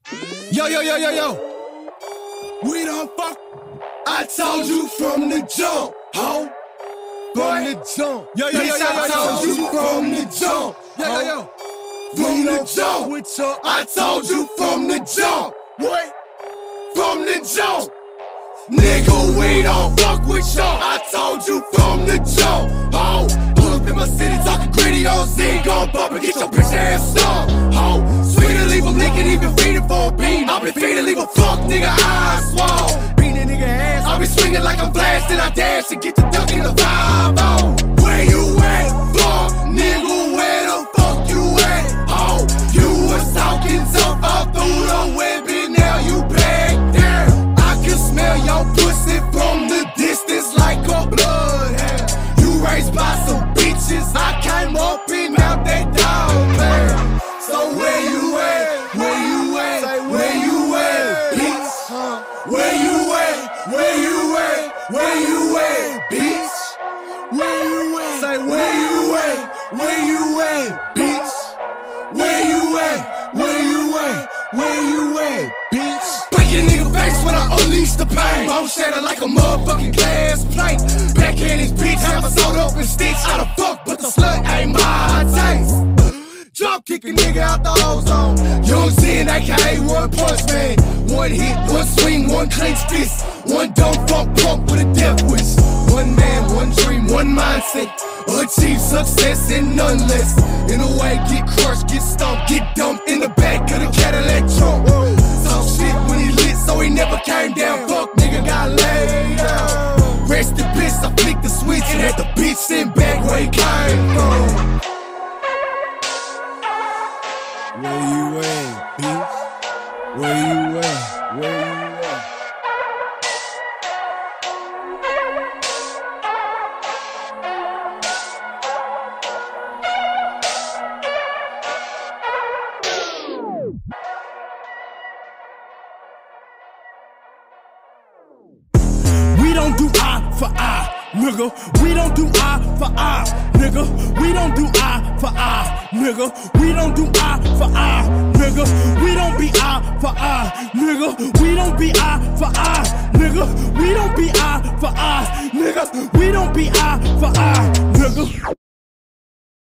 Yo, yo, yo, yo, yo. We don't fuck. I told you from the jump, ho. From the jump. Yo, yo, yo, yo, yo, I told you from the jump. Yo, yo, yo. From the jump. I told you from the jump. What? From the jump. Nigga, we don't fuck with y'all. I told you from the jump, ho. Pull up in my city talking gritty on Z. Gon' bump and get your bitch ass stuck, ho. Sweet to leave him licking, even feeding for a bean. I been feeding, leave a fuck nigga eyes swole. Beating a nigga ass, I be swinging like I'm blasting. I dash and get the duck in the 5-0. Where you at, fuck nigga? Where the fuck you at, ho? You was talking tough out through the web and now you back there. I can smell your pussy from the distance like a bloodhound. You raised by some bitches, I came up and now they down there. So where you at? Where you at? Say where you at, bitch? Where you at? Where you at? Where you at, bitch? Where you at? Say where you at? Where you at, bitch? Where you at? Where you at? Where you at, bitch? Break your nigga face when I unleash the pain. Bone shatter like a motherfucking glass plate. Backhand his bitch, have a soda up and stitch. Out of fuck, but the slut ain't my taste. Drop kick a nigga out the ozone. Young Zen, aka One Punch Man. One hit, one swing, one clenched fist. One dumb fuck punk with a death wish. One man, one dream, one mindset. Achieve success and none less. In a way, get crushed, get stomped, get dumped in the back of the Cadillac trunk. Talk shit when he lit, so he never came down. Fuck nigga got laid down. Rest in peace, I flicked the switch and had the bitch sent back where he came from. Where you at, bitch? Where you at? Where you at? We don't do eye for eye, nigga. We don't do eye for eye, nigga. We don't do eye for eye, nigga. We don't do eye for eye, nigga. We don't be eye for eye, nigga. We don't be eye for eye, nigga. We don't be eye for eye, nigga. We don't be eye for eye, nigga.